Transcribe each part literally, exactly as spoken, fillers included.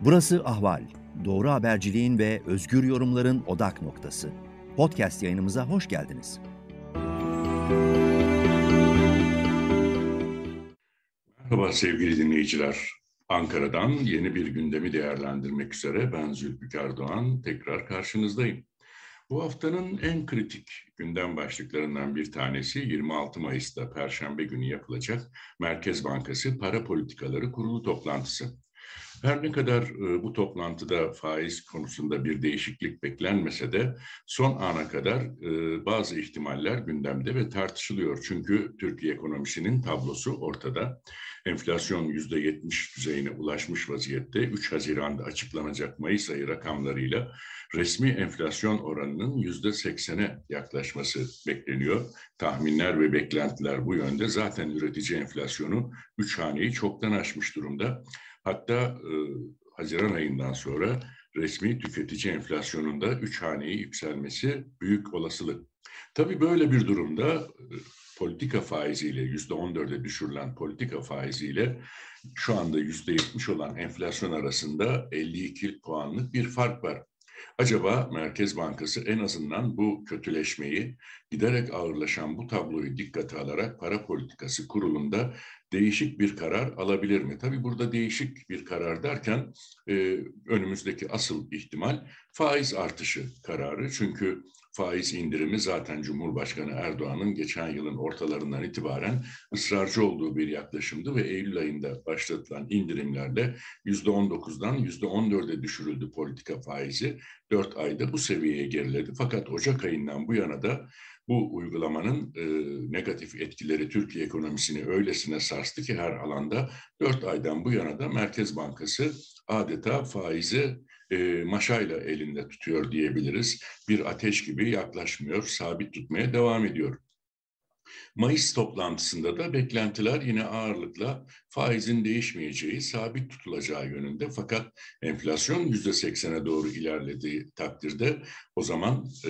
Burası Ahval. Doğru haberciliğin ve özgür yorumların odak noktası. Podcast yayınımıza hoş geldiniz. Merhaba sevgili dinleyiciler. Ankara'dan yeni bir gündemi değerlendirmek üzere ben Zülfikar Doğan tekrar karşınızdayım. Bu haftanın en kritik gündem başlıklarından bir tanesi yirmi altı Mayıs'ta Perşembe günü yapılacak Merkez Bankası Para Politikaları Kurulu toplantısı. Her ne kadar e, bu toplantıda faiz konusunda bir değişiklik beklenmese de son ana kadar e, bazı ihtimaller gündemde ve tartışılıyor. Çünkü Türkiye ekonomisinin tablosu ortada. Enflasyon yüzde yetmiş düzeyine ulaşmış vaziyette. üç Haziran'da açıklanacak Mayıs ayı rakamlarıyla resmi enflasyon oranının yüzde seksene yaklaşması bekleniyor. Tahminler ve beklentiler bu yönde. Zaten üretici enflasyonu üç haneyi çoktan aşmış durumda. Hatta e, Haziran ayından sonra resmi tüketici enflasyonunda üç haneyi yükselmesi büyük olasılık. Tabii böyle bir durumda e, politika faiziyle yüzde on dörde düşürülen politika faiziyle şu anda yüzde yetmiş olan enflasyon arasında elli iki puanlık bir fark var. Acaba Merkez Bankası en azından bu kötüleşmeyi, giderek ağırlaşan bu tabloyu dikkate alarak para politikası kurulunda değişik bir karar alabilir mi? Tabii burada değişik bir karar derken e, önümüzdeki asıl ihtimal faiz artışı kararı. Çünkü faiz indirimi zaten Cumhurbaşkanı Erdoğan'ın geçen yılın ortalarından itibaren ısrarcı olduğu bir yaklaşımdı ve Eylül ayında başlatılan indirimlerle yüzde on dokuzdan yüzde on dörde düşürüldü politika faizi. dört ayda bu seviyeye geriledi. Fakat Ocak ayından bu yana da bu uygulamanın e, negatif etkileri Türkiye ekonomisini öylesine sarstı ki her alanda dört aydan bu yana da Merkez Bankası adeta faizi e, maşayla elinde tutuyor diyebiliriz. Bir ateş gibi yaklaşmıyor, sabit tutmaya devam ediyor. Mayıs toplantısında da beklentiler yine ağırlıkla faizin değişmeyeceği, sabit tutulacağı yönünde. Fakat enflasyon yüzde seksene doğru ilerlediği takdirde o zaman e,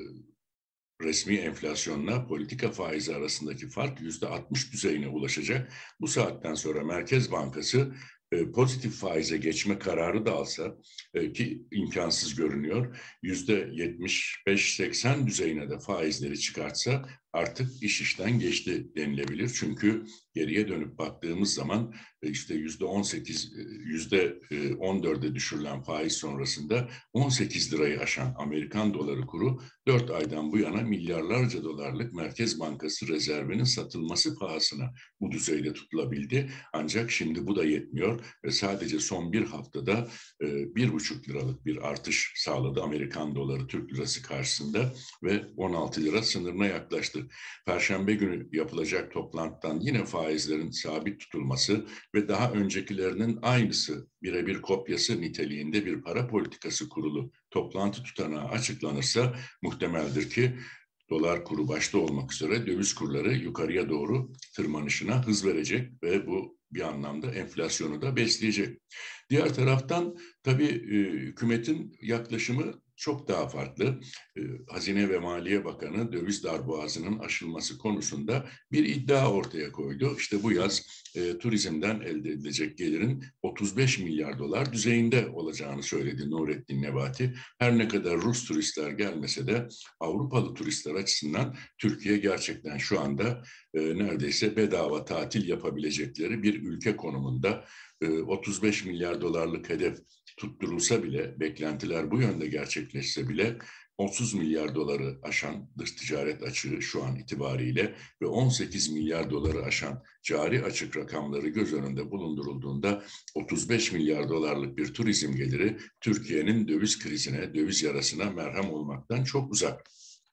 resmi enflasyonla politika faizi arasındaki fark yüzde altmış düzeyine ulaşacak. Bu saatten sonra Merkez Bankası e, pozitif faize geçme kararı da alsa e, ki imkansız görünüyor, yüzde yetmiş beş seksen düzeyine de faizleri çıkartsa artık iş işten geçti denilebilir. Çünkü geriye dönüp baktığımız zaman işte yüzde on sekiz, yüzde on dörde düşürülen faiz sonrasında on sekiz lirayı aşan Amerikan doları kuru dört aydan bu yana milyarlarca dolarlık Merkez Bankası rezervinin satılması pahasına bu düzeyde tutulabildi. Ancak şimdi bu da yetmiyor ve sadece son bir haftada bir buçuk liralık bir artış sağladı Amerikan doları Türk lirası karşısında ve on altı lira sınırına yaklaştı. Perşembe günü yapılacak toplantıdan yine faizlerin sabit tutulması ve daha öncekilerinin aynısı birebir kopyası niteliğinde bir para politikası kurulu toplantı tutanağı açıklanırsa muhtemeldir ki dolar kuru başta olmak üzere döviz kurları yukarıya doğru tırmanışına hız verecek ve bu bir anlamda enflasyonu da besleyecek. Diğer taraftan tabii hükümetin yaklaşımı çok daha farklı. Hazine ve Maliye Bakanı döviz darboğazının aşılması konusunda bir iddia ortaya koydu. İşte bu yaz e, turizmden elde edilecek gelirin otuz beş milyar dolar düzeyinde olacağını söyledi Nurettin Nebati. Her ne kadar Rus turistler gelmese de Avrupalı turistler açısından Türkiye gerçekten şu anda e, neredeyse bedava tatil yapabilecekleri bir ülke konumunda. E, otuz beş milyar dolarlık hedef tutturulsa bile, beklentiler bu yönde gerçekleşse bile otuz milyar doları aşan dış ticaret açığı şu an itibariyle ve on sekiz milyar doları aşan cari açık rakamları göz önünde bulundurulduğunda otuz beş milyar dolarlık bir turizm geliri Türkiye'nin döviz krizine, döviz yarasına merhem olmaktan çok uzak.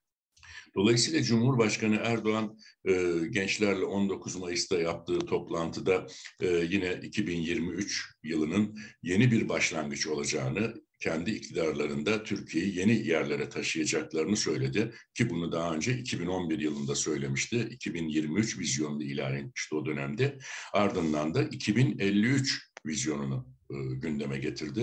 Dolayısıyla Cumhurbaşkanı Erdoğan e, gençlerle on dokuz Mayıs'ta yaptığı toplantıda e, yine iki bin yirmi üç yılının yeni bir başlangıç olacağını, kendi iktidarlarında Türkiye'yi yeni yerlere taşıyacaklarını söyledi ki bunu daha önce iki bin on bir yılında söylemişti. iki bin yirmi üç vizyonunu ilan etmişti o dönemde. Ardından da iki bin elli üç vizyonunu e, gündeme getirdi.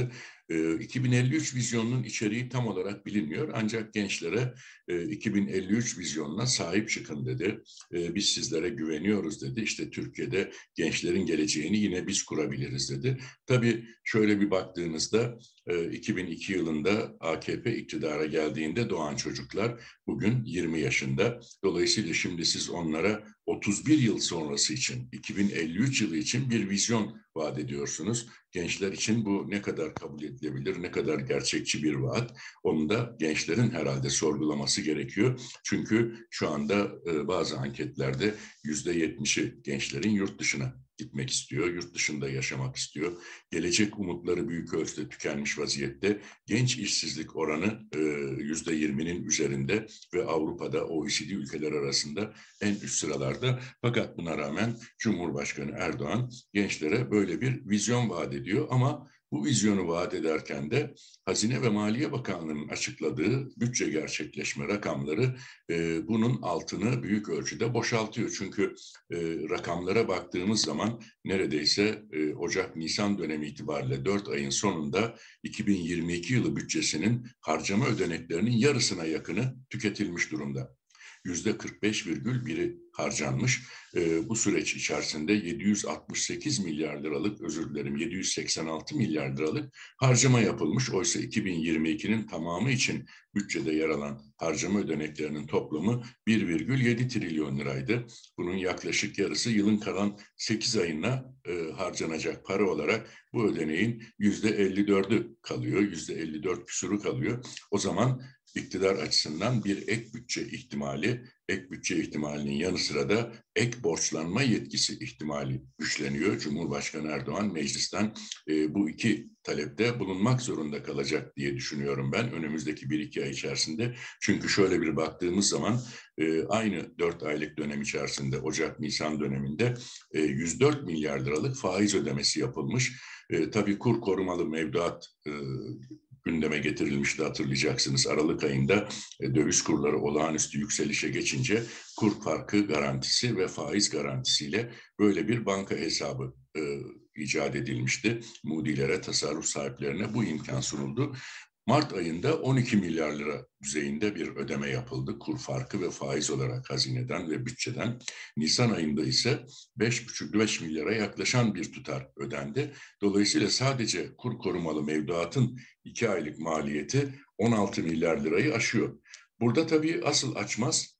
iki bin elli üç vizyonunun içeriği tam olarak bilinmiyor. Ancak gençlere iki bin elli üç vizyonuna sahip çıkın dedi. Biz sizlere güveniyoruz dedi. İşte Türkiye'de gençlerin geleceğini yine biz kurabiliriz dedi. Tabii şöyle bir baktığınızda iki bin iki yılında A K P iktidara geldiğinde doğan çocuklar bugün yirmi yaşında. Dolayısıyla şimdi siz onlara otuz bir yıl sonrası için, iki bin elli üç yılı için bir vizyon vaat ediyorsunuz. Gençler için bu ne kadar kabul edilebilir, ne kadar gerçekçi bir vaat, onu da gençlerin herhalde sorgulaması gerekiyor. Çünkü şu anda bazı anketlerde yüzde yetmişi gençlerin yurt dışına gitmek istiyor, yurt dışında yaşamak istiyor. Gelecek umutları büyük ölçüde tükenmiş vaziyette. Genç işsizlik oranı yüzde yirminin üzerinde ve Avrupa'da O E C D ülkeler arasında en üst sıralarda. Fakat buna rağmen Cumhurbaşkanı Erdoğan gençlere böyle bir vizyon vaat ediyor ama bu vizyonu vaat ederken de Hazine ve Maliye Bakanlığı'nın açıkladığı bütçe gerçekleşme rakamları e, bunun altını büyük ölçüde boşaltıyor. Çünkü e, rakamlara baktığımız zaman neredeyse e, Ocak-Nisan dönemi itibariyle dört ayın sonunda iki bin yirmi iki yılı bütçesinin harcama ödeneklerinin yarısına yakını tüketilmiş durumda. yüzde kırk beş virgül biri harcanmış. E, bu süreç içerisinde yedi yüz altmış sekiz milyar liralık, özür dilerim yedi yüz seksen altı milyar liralık harcama yapılmış. Oysa iki bin yirmi ikinin tamamı için bütçede yer alan harcama ödeneklerinin toplamı bir virgül yedi trilyon liraydı. Bunun yaklaşık yarısı yılın kalan sekiz ayına e, harcanacak para olarak bu ödeneğin yüzde elli dördü kalıyor, yüzde elli dört küsuru kalıyor. O zaman iktidar açısından bir ek bütçe ihtimali, ek bütçe ihtimalinin yanı sıra da ek borçlanma yetkisi ihtimali güçleniyor. Cumhurbaşkanı Erdoğan meclisten e, bu iki talepte bulunmak zorunda kalacak diye düşünüyorum ben önümüzdeki bir iki ay içerisinde. Çünkü şöyle bir baktığımız zaman e, aynı dört aylık dönem içerisinde Ocak-Nisan döneminde e, yüz dört milyar liralık faiz ödemesi yapılmış. E, tabii kur korumalı mevduat e, gündeme getirilmişti, hatırlayacaksınız. Aralık ayında e, döviz kurları olağanüstü yükselişe geçince kur farkı garantisi ve faiz garantisiyle böyle bir banka hesabı e, icat edilmişti. Moody'lere, tasarruf sahiplerine bu imkan sunuldu. Mart ayında on iki milyar lira düzeyinde bir ödeme yapıldı. Kur farkı ve faiz olarak hazineden ve bütçeden. Nisan ayında ise beş buçuk beş milyara yaklaşan bir tutar ödendi. Dolayısıyla sadece kur korumalı mevduatın iki aylık maliyeti on altı milyar lirayı aşıyor. Burada tabii asıl açmaz,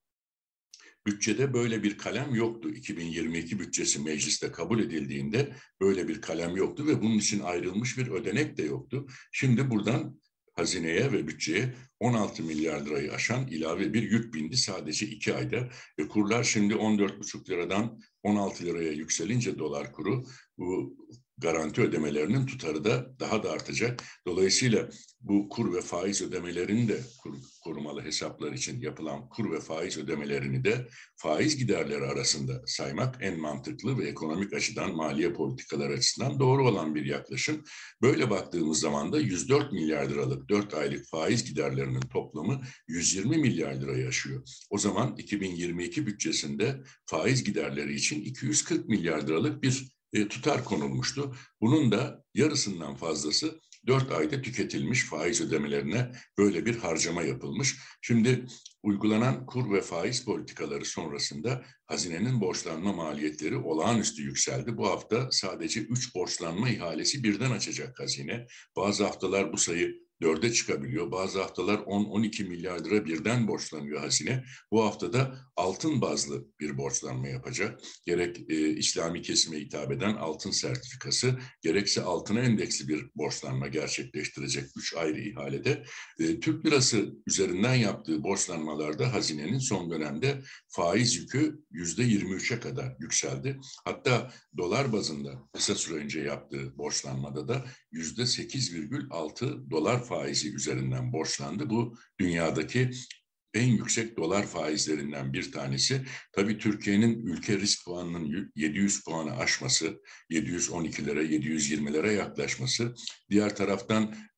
bütçede böyle bir kalem yoktu. iki bin yirmi iki bütçesi mecliste kabul edildiğinde böyle bir kalem yoktu ve bunun için ayrılmış bir ödenek de yoktu. Şimdi buradan hazineye ve bütçeye on altı milyar lirayı aşan ilave bir yük bindi sadece iki ayda. Ve kurlar şimdi on dört buçuk liradan on altı liraya yükselince dolar kuru, bu garanti ödemelerinin tutarı da daha da artacak. Dolayısıyla bu kur ve faiz ödemelerini de kur, korumalı hesaplar için yapılan kur ve faiz ödemelerini de faiz giderleri arasında saymak en mantıklı ve ekonomik açıdan, maliye politikalar açısından doğru olan bir yaklaşım. Böyle baktığımız zaman da yüz dört milyar liralık dört aylık faiz giderlerinin toplamı yüz yirmi milyar lirayı aşıyor. O zaman iki bin yirmi iki bütçesinde faiz giderleri için iki yüz kırk milyar liralık bir E, tutar konulmuştu. Bunun da yarısından fazlası dört ayda tüketilmiş, faiz ödemelerine böyle bir harcama yapılmış. Şimdi uygulanan kur ve faiz politikaları sonrasında hazinenin borçlanma maliyetleri olağanüstü yükseldi. Bu hafta sadece üç borçlanma ihalesi birden açacak hazine. Bazı haftalar bu sayı dörde çıkabiliyor. Bazı haftalar on on iki milyar lira birden borçlanıyor hazine. Bu haftada altın bazlı bir borçlanma yapacak. Gerek e, İslami kesime hitap eden altın sertifikası, gerekse altına endeksli bir borçlanma gerçekleştirecek üç ayrı ihalede. E, Türk lirası üzerinden yaptığı borçlanmalarda hazinenin son dönemde faiz yükü yüzde yirmi üçe kadar yükseldi. Hatta dolar bazında kısa süre önce yaptığı borçlanmada da yüzde sekiz virgül altı dolar faizi üzerinden borçlandı. Bu dünyadaki en yüksek dolar faizlerinden bir tanesi. Tabii Türkiye'nin ülke risk puanının yedi yüz puanı aşması, yedi yüz on ikilere, yedi yüz yirmilere yaklaşması. Diğer taraftan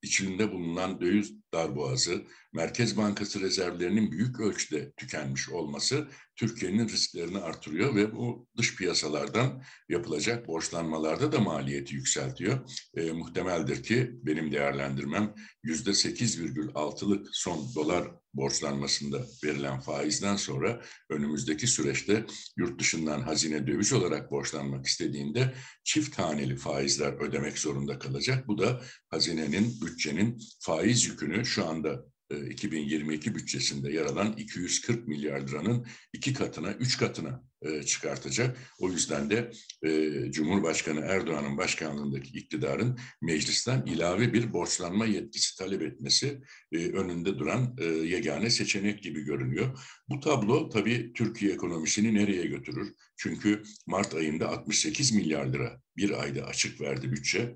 içinde bulunan döviz darboğazı, Merkez Bankası rezervlerinin büyük ölçüde tükenmiş olması Türkiye'nin risklerini artırıyor ve bu dış piyasalardan yapılacak borçlanmalarda da maliyeti yükseltiyor. E, muhtemeldir ki benim değerlendirmem yüzde sekiz virgül altılık son dolar borçlanmasında verilen faizden sonra önümüzdeki süreçte yurt dışından hazine döviz olarak borçlanmak istediğinde çift haneli faizler ödemek zorunda kalacak. Bu da hazinenin, bütçenin faiz yükünü şu anda iki bin yirmi iki bütçesinde yer alan iki yüz kırk milyar liranın iki katına, üç katına çıkartacak. O yüzden de Cumhurbaşkanı Erdoğan'ın başkanlığındaki iktidarın meclisten ilave bir borçlanma yetkisi talep etmesi önünde duran yegane seçenek gibi görünüyor. Bu tablo tabii Türkiye ekonomisini nereye götürür? Çünkü Mart ayında altmış sekiz milyar lira bir ayda açık verdi bütçe.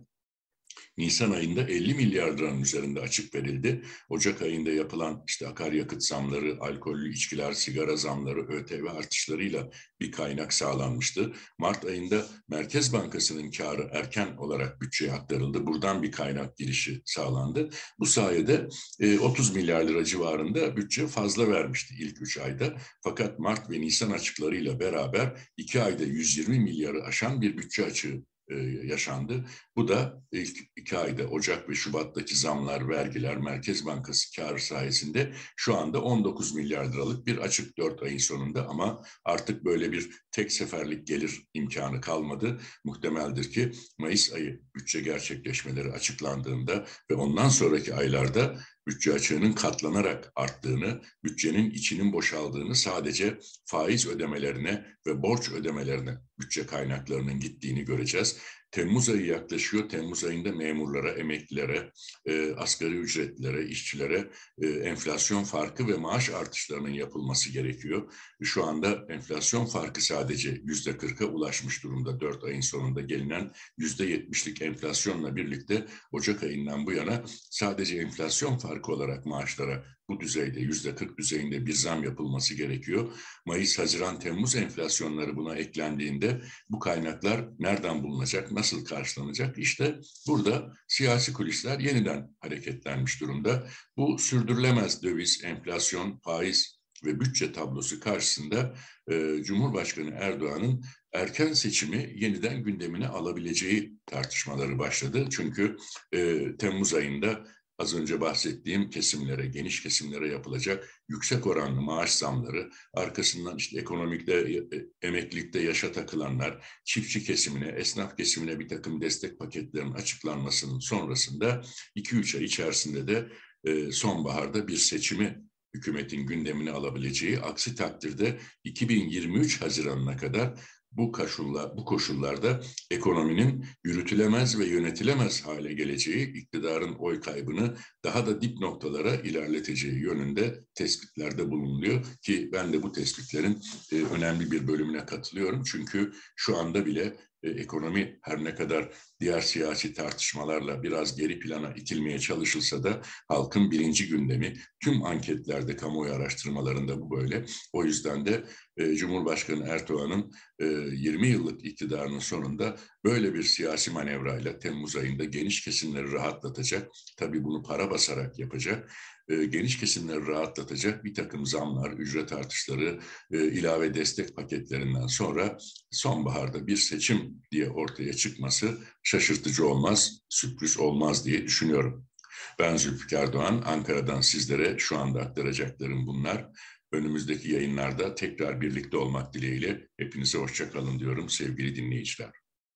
Nisan ayında elli milyar liranın üzerinde açık verildi. Ocak ayında yapılan işte akaryakıt zamları, alkollü içkiler, sigara zamları, ÖTV artışlarıyla bir kaynak sağlanmıştı. Mart ayında Merkez Bankası'nın karı erken olarak bütçeye aktarıldı. Buradan bir kaynak girişi sağlandı. Bu sayede otuz milyar lira civarında bütçe fazla vermişti ilk üç ayda. Fakat Mart ve Nisan açıklarıyla beraber iki ayda yüz yirmi milyarı aşan bir bütçe açığı yaşandı. Bu da ilk iki ayda Ocak ve Şubat'taki zamlar, vergiler, Merkez Bankası karı sayesinde şu anda on dokuz milyar liralık bir açık dört ayın sonunda ama artık böyle bir tek seferlik gelir imkanı kalmadı. Muhtemeldir ki Mayıs ayı bütçe gerçekleşmeleri açıklandığında ve ondan sonraki aylarda bütçe açığının katlanarak arttığını, bütçenin içinin boşaldığını, sadece faiz ödemelerine ve borç ödemelerine bütçe kaynaklarının gittiğini göreceğiz. Temmuz ayı yaklaşıyor. Temmuz ayında memurlara, emeklilere, e, asgari ücretlilere, işçilere e, enflasyon farkı ve maaş artışlarının yapılması gerekiyor. Şu anda enflasyon farkı sadece yüzde kırka ulaşmış durumda. Dört ayın sonunda gelinen yüzde yetmişlik enflasyonla birlikte Ocak ayından bu yana sadece enflasyon farkı olarak maaşlara bu düzeyde, yüzde kırk düzeyinde bir zam yapılması gerekiyor. Mayıs, Haziran, Temmuz enflasyonları buna eklendiğinde bu kaynaklar nereden bulunacak, nasıl karşılanacak? İşte burada siyasi kulisler yeniden hareketlenmiş durumda. Bu sürdürülemez döviz, enflasyon, faiz ve bütçe tablosu karşısında e, Cumhurbaşkanı Erdoğan'ın erken seçimi yeniden gündemine alabileceği tartışmaları başladı. Çünkü e, Temmuz ayında az önce bahsettiğim kesimlere, geniş kesimlere yapılacak yüksek oranlı maaş zamları, arkasından işte ekonomikte, emeklilikte yaşa takılanlar, çiftçi kesimine, esnaf kesimine bir takım destek paketlerinin açıklanmasının sonrasında iki üç ay içerisinde de sonbaharda bir seçimi hükümetin gündemine alabileceği, aksi takdirde iki bin yirmi üç Haziran'ına kadar bu koşullar, bu koşullarda ekonominin yürütülemez ve yönetilemez hale geleceği, iktidarın oy kaybını daha da dip noktalara ilerleteceği yönünde tespitlerde bulunuyor ki ben de bu tespitlerin e, önemli bir bölümüne katılıyorum. Çünkü şu anda bile e, ekonomi her ne kadar diğer siyasi tartışmalarla biraz geri plana itilmeye çalışılsa da halkın birinci gündemi, tüm anketlerde, kamuoyu araştırmalarında bu böyle. O yüzden de e, Cumhurbaşkanı Erdoğan'ın e, yirmi yıllık iktidarının sonunda böyle bir siyasi manevrayla Temmuz ayında geniş kesimleri rahatlatacak, tabii bunu para basarak yapacak, e, geniş kesimleri rahatlatacak bir takım zamlar, ücret artışları, e, ilave destek paketlerinden sonra sonbaharda bir seçim diye ortaya çıkması şaşırtıcı olmaz, sürpriz olmaz diye düşünüyorum. Ben Zülfikar Doğan, Ankara'dan sizlere şu anda aktaracaklarım bunlar. Önümüzdeki yayınlarda tekrar birlikte olmak dileğiyle hepinize hoşça kalın diyorum sevgili dinleyiciler.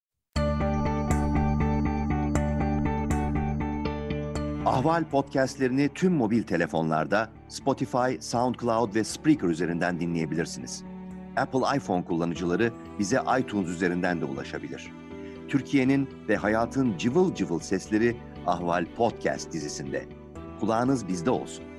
Ahval podcastlerini tüm mobil telefonlarda Spotify, SoundCloud ve Spreaker üzerinden dinleyebilirsiniz. Apple iPhone kullanıcıları bize iTunes üzerinden de ulaşabilir. Türkiye'nin ve hayatın cıvıl cıvıl sesleri Ahval Podcast dizisinde. Kulağınız bizde olsun.